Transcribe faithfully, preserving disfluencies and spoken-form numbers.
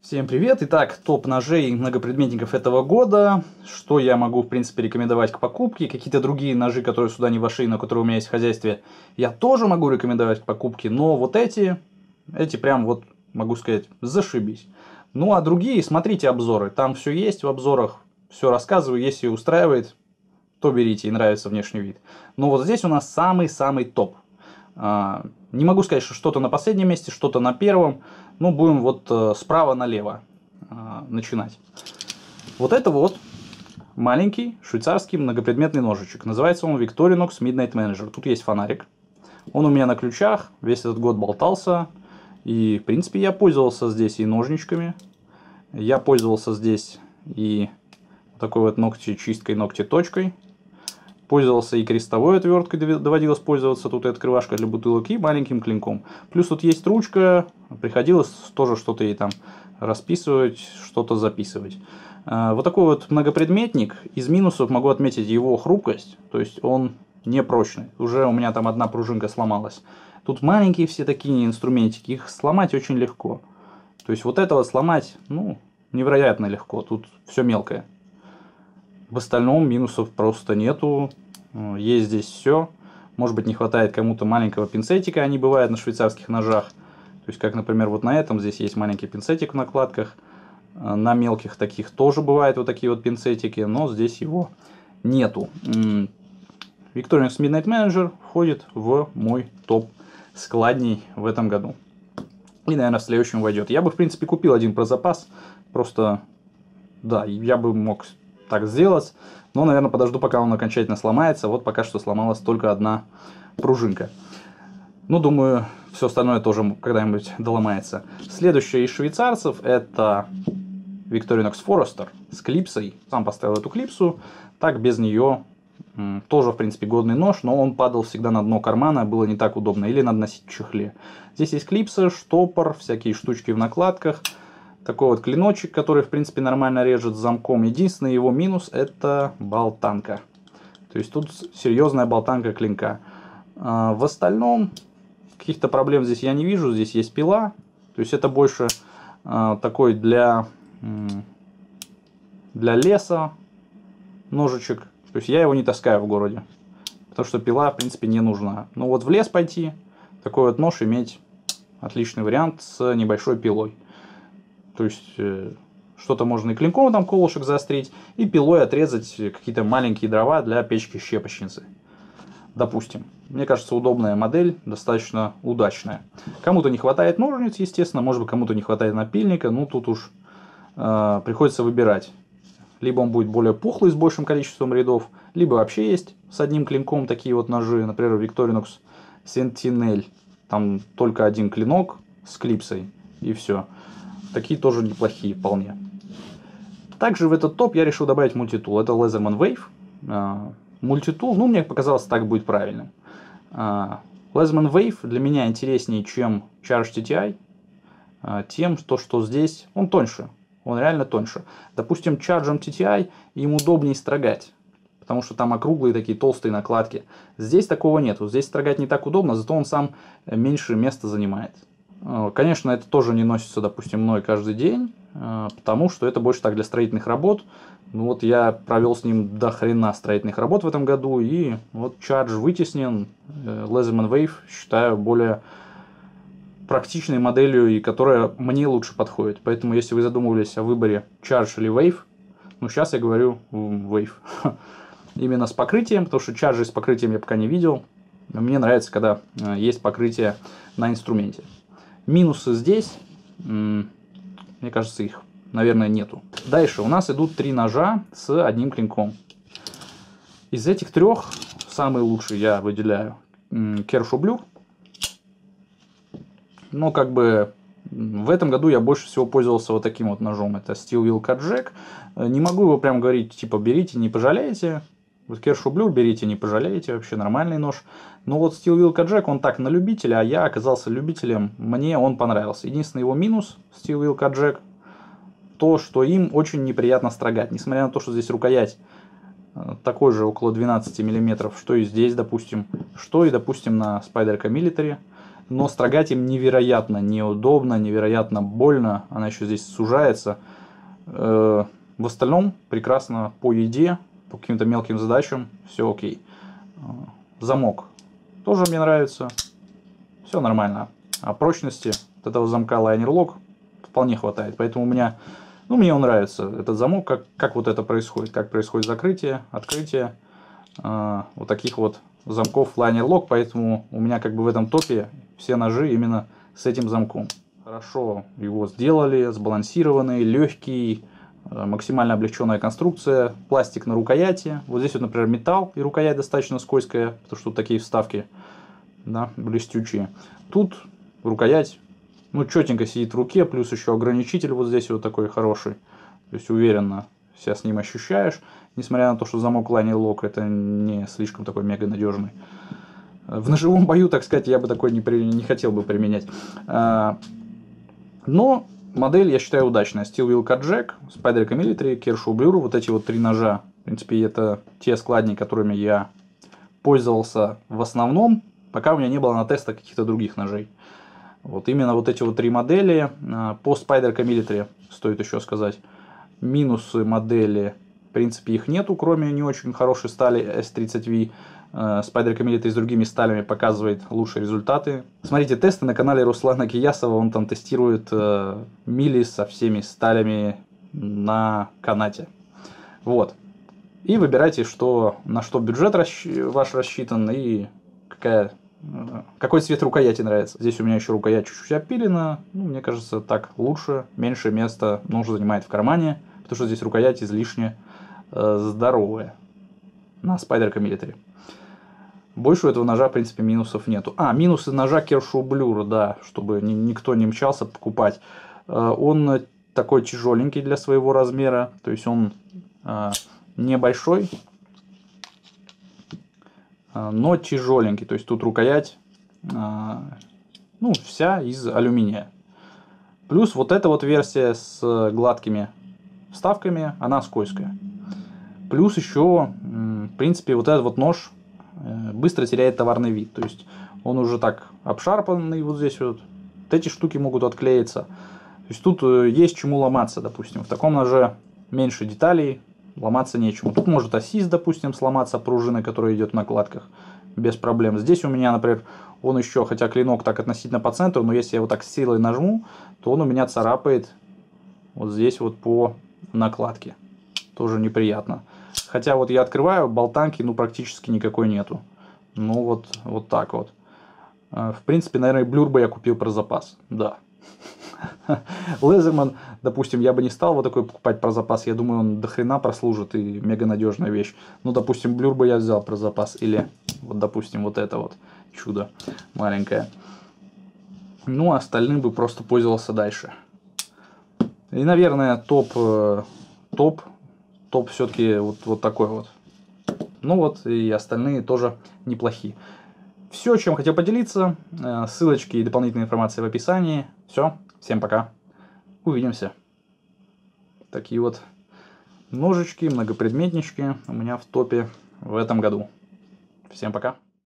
Всем привет! Итак, топ ножей и многопредметников этого года. Что я могу, в принципе, рекомендовать к покупке. Какие-то другие ножи, которые сюда не вошли, но которые у меня есть в хозяйстве, я тоже могу рекомендовать к покупке. Но вот эти, эти прям вот, могу сказать, зашибись. Ну, а другие, смотрите обзоры. Там все есть в обзорах, все рассказываю. Если устраивает, то берите и нравится внешний вид. Но вот здесь у нас самый-самый топ. Не могу сказать, что что-то на последнем месте, что-то на первом. Ну, будем вот э, справа налево э, начинать. Вот это вот маленький швейцарский многопредметный ножичек. Называется он Victorinox Midnight Manager. Тут есть фонарик. Он у меня на ключах. Весь этот год болтался. И, в принципе, я пользовался здесь и ножничками. Я пользовался здесь и такой вот ногтечисткой, ногтеточкой. Пользовался и крестовой отверткой, доводилось пользоваться. Тут и открывашка для бутылок, и маленьким клинком. Плюс тут есть ручка. Приходилось тоже что-то ей там расписывать, что-то записывать. Вот такой вот многопредметник. Из минусов могу отметить его хрупкость. То есть он не прочный. Уже у меня там одна пружинка сломалась. Тут маленькие все такие инструментики. Их сломать очень легко. То есть вот этого сломать, ну, невероятно легко. Тут все мелкое. В остальном минусов просто нету. Есть здесь все. Может быть, не хватает кому-то маленького пинцетика. Они бывают на швейцарских ножах. То есть, как, например, вот на этом здесь есть маленький пинцетик в накладках. На мелких таких тоже бывают вот такие вот пинцетики. Но здесь его нету. Victorinox Midnight Manager входит в мой топ складней в этом году. И, наверное, в следующем войдет. Я бы, в принципе, купил один про запас. Просто, да, я бы мог так сделать, но, наверное, подожду, пока он окончательно сломается. Вот пока что сломалась только одна пружинка. Ну, думаю, все остальное тоже когда-нибудь доломается. Следующее из швейцарцев это Victorinox Forester с клипсой. Сам поставил эту клипсу. Так, без нее тоже, в принципе, годный нож, но он падал всегда на дно кармана, было не так удобно. Или надо носить в чехле. Здесь есть клипса, штопор, всякие штучки в накладках. Такой вот клиночек, который, в принципе, нормально режет замком. Единственный его минус — это болтанка. То есть тут серьезная болтанка клинка. А в остальном каких-то проблем здесь я не вижу. Здесь есть пила. То есть это больше а, такой для, для леса ножичек. То есть я его не таскаю в городе. Потому что пила, в принципе, не нужна. Но вот в лес пойти, такой вот нож иметь отличный вариант с небольшой пилой. То есть, э, что-то можно и клинком там колышек заострить, и пилой отрезать какие-то маленькие дрова для печки-щепочницы. Допустим. Мне кажется, удобная модель, достаточно удачная. Кому-то не хватает ножниц, естественно, может быть, кому-то не хватает напильника, ну, тут уж э, приходится выбирать. Либо он будет более пухлый, с большим количеством рядов, либо вообще есть с одним клинком такие вот ножи, например, Victorinox Sentinel. Там только один клинок с клипсой, и все. Такие тоже неплохие вполне. Также в этот топ я решил добавить мультитул. Это Leatherman Wave. Мультитул, ну, мне показалось, так будет правильным. Leatherman Wave для меня интереснее, чем Charge ти ти ай. Тем, что, что здесь он тоньше. Он реально тоньше. Допустим, Charge ти ти ай им удобнее строгать. Потому что там округлые такие толстые накладки. Здесь такого нету. Здесь строгать не так удобно, зато он сам меньше места занимает. Конечно, это тоже не носится, допустим, мной каждый день, потому что это больше так для строительных работ. Ну, вот я провел с ним до хрена строительных работ в этом году, и вот Charge вытеснен. Leatherman Wave считаю более практичной моделью, и которая мне лучше подходит. Поэтому, если вы задумывались о выборе Charge или Wave, ну, сейчас я говорю Wave. Именно с покрытием, потому что Charge с покрытием я пока не видел. Мне нравится, когда есть покрытие на инструменте. Минусы здесь, мне кажется, их, наверное, нету. Дальше у нас идут три ножа с одним клинком. Из этих трех самый лучший я выделяю Kershaw Blue. Но как бы в этом году я больше всего пользовался вот таким вот ножом. Это Steel Wheel Cut Jack. Не могу его прям говорить, типа, берите, не пожалеете. Вот Kershaw Blue берите, не пожалеете, вообще нормальный нож. Но вот Steel Wheel Cut Jack, он так на любителя, а я оказался любителем, мне он понравился. Единственный его минус Steel Wheel Cut Jack, то, что им очень неприятно строгать. Несмотря на то, что здесь рукоять такой же, около двенадцати миллиметров, что и здесь, допустим, что и, допустим, на Spyderco Military. но строгать им невероятно неудобно, невероятно больно. Она еще здесь сужается. В остальном прекрасно по еде, по каким-то мелким задачам, все окей. Замок тоже мне нравится, все нормально. А прочности от этого замка Liner Lock вполне хватает, поэтому у меня, ну, мне он нравится, этот замок, как, как вот это происходит, как происходит закрытие, открытие, э, вот таких вот замков Liner Lock, поэтому у меня как бы в этом топе все ножи именно с этим замком. Хорошо его сделали, сбалансированный, легкий, максимально облегченная конструкция, пластик на рукояти. Вот здесь вот, например, металл, и рукоять достаточно скользкая, потому что тут такие вставки, да, блестючие. Тут рукоять, ну, четенько сидит в руке, плюс еще ограничитель вот здесь вот такой хороший. То есть уверенно себя с ним ощущаешь, несмотря на то, что замок Liner Lock это не слишком такой мега надежный. В ножевом бою, так сказать, я бы такой не, при... не хотел бы применять. Но модель, я считаю, удачная. Steel Wheel Cut Jack, Spyderco Military, Kershaw Blur. Вот эти вот три ножа, в принципе, это те складни, которыми я пользовался в основном, пока у меня не было на тестах каких-то других ножей. Вот именно вот эти вот три модели. По Spyderco Military стоит еще сказать. Минусы модели, в принципе, их нету, кроме не очень хорошей стали эс тридцать ви. Spyderco Military с другими сталями показывает лучшие результаты. Смотрите тесты на канале Руслана Киясова, он там тестирует э, мили со всеми сталями на канате. Вот. И выбирайте, что, на что бюджет расщ... ваш рассчитан и какая, э, какой цвет рукояти нравится. Здесь у меня еще рукоять чуть-чуть опилена. Ну, мне кажется, так лучше, меньше места нож занимает в кармане, потому что здесь рукоять излишне э, здоровая на Spyderco Military. Больше у этого ножа, в принципе, минусов нету. А, минусы ножа Kershaw Blur, да, чтобы ни, никто не мчался покупать. Он такой тяжеленький для своего размера, то есть он э, небольшой, но тяжеленький. То есть тут рукоять, э, ну, вся из алюминия. Плюс вот эта вот версия с гладкими вставками, она скользкая. Плюс еще, в принципе, вот этот вот нож быстро теряет товарный вид. То есть он уже так обшарпанный вот здесь вот. Вот эти штуки могут отклеиться. То есть тут есть чему ломаться, допустим. В таком ноже меньше деталей, ломаться нечему. Тут может осист, допустим, сломаться, пружина, которая идет в накладках, без проблем. Здесь у меня, например, он еще, хотя клинок так относительно по центру, но если я его так с силой нажму, то он у меня царапает вот здесь вот по накладке. Тоже неприятно. Хотя вот я открываю, болтанки ну практически никакой нету. Ну вот, вот так вот. В принципе, наверное, Blur бы я купил про запас. Да. Лезерман, допустим, я бы не стал вот такой покупать про запас. Я думаю, он до хрена прослужит и мега надежная вещь. Ну, допустим, Blur бы я взял про запас. Или, вот, допустим, вот это вот чудо маленькое. Ну, а остальным бы просто пользовался дальше. И, наверное, топ, топ, топ все-таки вот, вот такой вот. Ну вот, и остальные тоже неплохие. Все, чем хотел поделиться. Ссылочки и дополнительная информация в описании. Все, всем пока. Увидимся. Такие вот ножички, многопредметнички у меня в топе в этом году. Всем пока.